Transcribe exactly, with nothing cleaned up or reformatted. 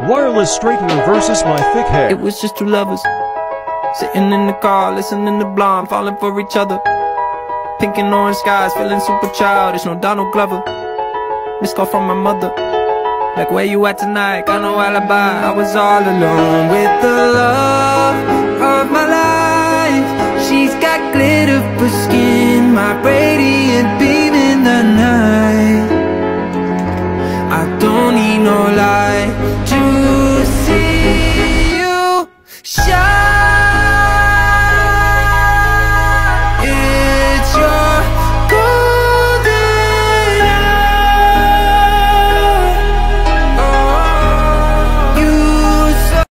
Wireless straightener versus my thick hair. It was just two lovers sitting in the car, listening to Blonde, falling for each other. Pink and orange skies, feeling super childish. No Donald Glover. Missed call from my mother, like, where you at tonight? Got no alibi. I was all alone with the love of my life. She's got glitter for skin, my brain